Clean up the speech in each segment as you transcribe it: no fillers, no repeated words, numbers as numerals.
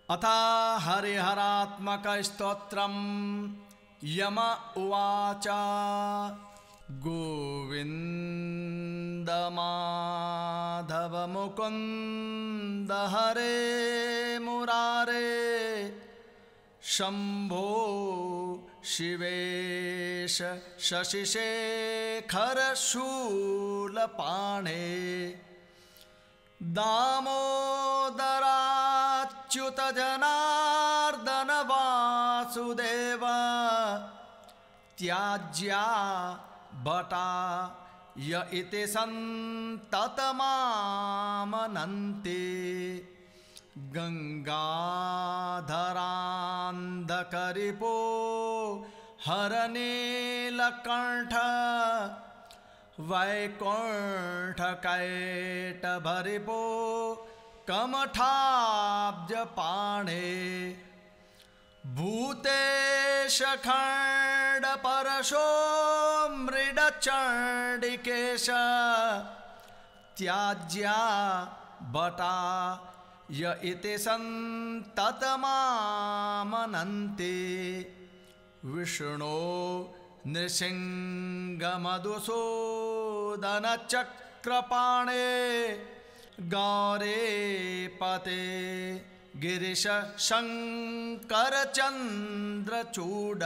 अथ हरिहरात्मक स्तोत्रम् यम उवाच गोविन्द माधव मुकुन्द हरे मुरारे शम्भो शिवेश शशिशेखर शूलपाणे दामोदराच्युत जनार्दन वासुदेव त्याज्या बटा य इति सन्ततमामनन्ति गंगाधरान्धकरिपो हरनीलकण्ठ वैकुण्ठकैटभरिपो कमठाब्जपाणे भूतेश खण्डपरशो मृडचण्डिकेश त्याज्या बटा य इति सन्ततमामनन्ति विष्णो नृसिंहमधुसूदनचक्रपाणे गौरीपते गिरीश शङ्करचन्द्रचूड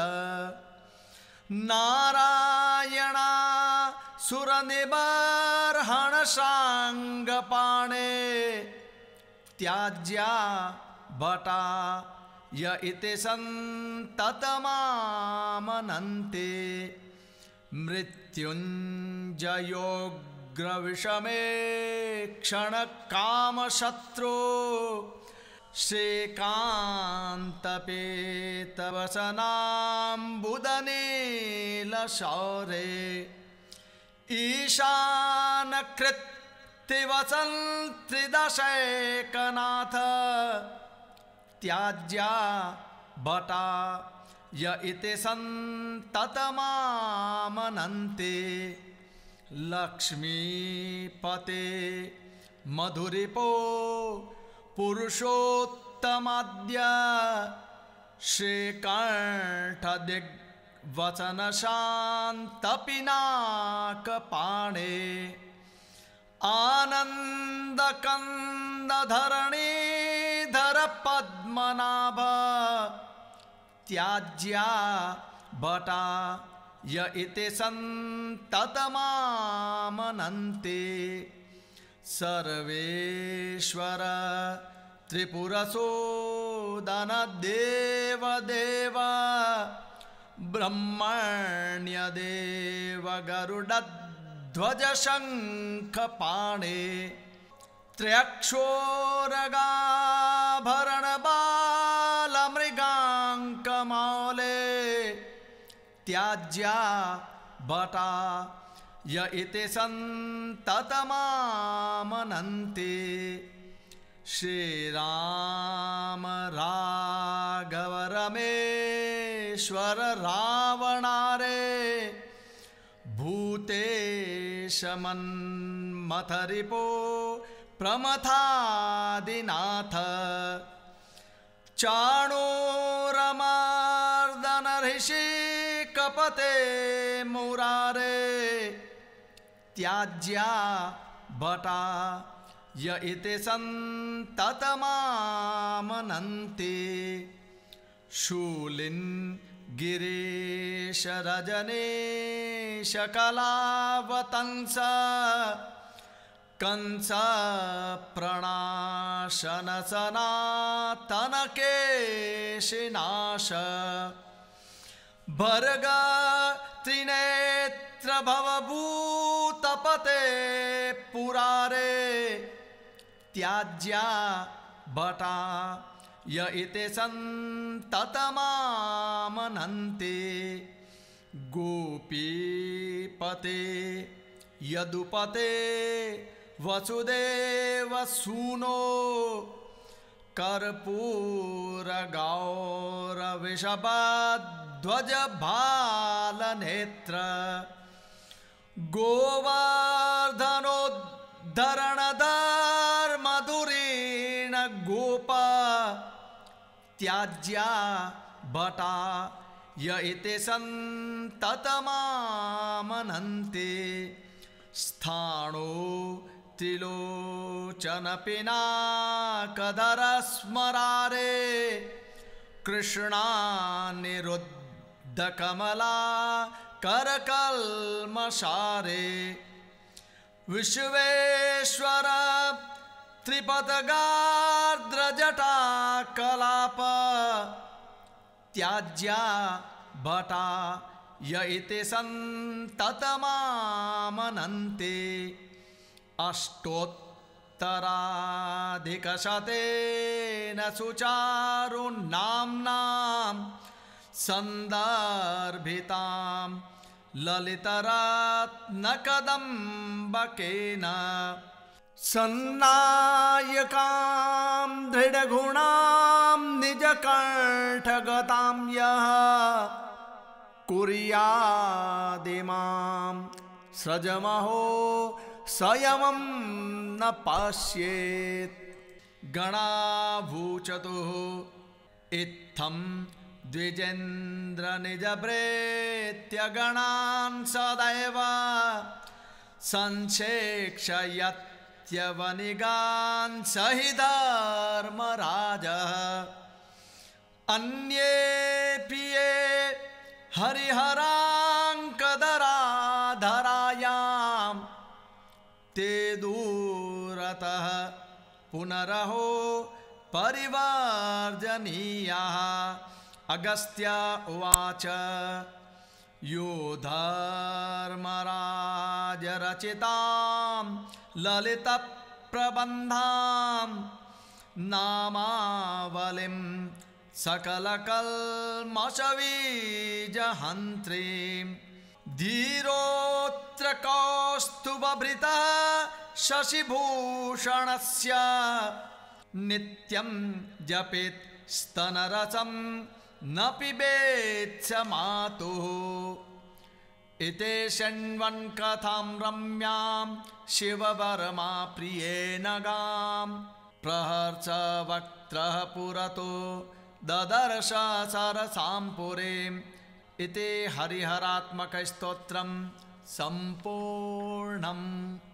नारायणा सुरनिबर्हणशाङ्गपाणे त्याज्या बटा य इति सन्ततमामनन्ति मृत्युञ्जयोग्रविषमे क्षणकामशत्रो श्रीकान्तपीतवसनाम्बुदनीलशौरे ईशानकृत्तिवसन्त्रिदशैकनाथ त्याज्या बटा य इति सन्ततमामनन्ति लक्ष्मीपते मधुरिपो पुरुषोत्तमाद्य श्रीकण्ठदिग्वचनशान्तपिनाकपाणे आनन्दकन्दधरणीधर पद्मनाभ त्याज्या बटा य इति सन्ततमामनन्ति सर्वेश्वर त्रिपुरसूदन देवदेव ब्रह्मण्यदेव गरुडध्वज शङ्खपाणे त्र्यक्षोरगाभरण बालमृगाङ्कमौले त्याज्या बटा य इति सन्ततमामनन्ति श्रीराम राघव रमेश्वर रावणारे भूतेश मन्मथरिपो प्रमथादिनाथ चाणूरमर्दन ऋषिकपते मुरारे त्याज्या बटा य इति सन्ततमामनन्ति शूलिन् गिरीश रजनीश कलावतंस कंस प्रणाशन सनातन केशिनाश भर्ग त्रिनेत्र भवभूतपते पुरारे त्याज्या बटा य इति सन्ततमामनन्ति गोपीपते यदुपते वसुदेव सूनो कर्पूर गौर वृषभध्वज भालनेत्र गोवर्धनोद्धरण धर्मधुरीण गोप त्याज्या भटा य इति सन्ततमामनन्ते स्थाणो त्रिलोचनपिनाकदरस्मरारे कृष्णानिरुद्धकमला करकल्मषारे विश्वेश्वर त्रिपदगार्द्रजटा कलाप त्याज्या भटा य इति सन्ततमामनन्ते अष्टोत्तराधिकशतेन सुचारुनाम्नां सन्दर्भितां ललितरत्नकदम्बकेन सन्नायकां दृढगुणां निजकण्ठगतां यः कुर्यादिमां सृजमहो संयमं न पश्येत् गणाभूचतुः इत्थं द्विजेन्द्रनिजप्रेत्य गणान् सदैव संक्षेक्षयत्यवनिगान् सहि धर्मराजः अन्येऽपि ये हरिहराङ्कदराधरायां ते दूरतः पुनरहो परिवर्जनीयाः अगस्त्य उवाच यो धर्मराजरचितां ललितप्रबन्धां नामावलिं सकलकल्मषबीजहन्त्रीं धीरोऽत्र कौस्तुभभृतः शशिभूषणस्य नित्यं जपेत् स्तनरसं न पिबेत् मातुः इति शृण्वन् कथां रम्यां शिववर्मा प्रियेण गां प्रहर्ष वक्त्रः पुरतो ददर्श सरसां पुरीम् इति हरिहरात्मकस्तोत्रं सम्पूर्णम्।